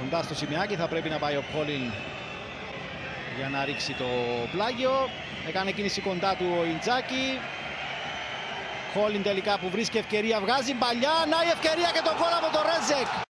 Κοντά στο Σιμιάκη θα πρέπει να πάει ο Κόλιν για να ρίξει το πλάγιο. Έκανε κίνηση κοντά του ο Ιντζάκη. Κόλιν τελικά που βρίσκει ευκαιρία, βγάζει μπαλιά. Να η ευκαιρία και το γκολ από το Ρέτζεκ.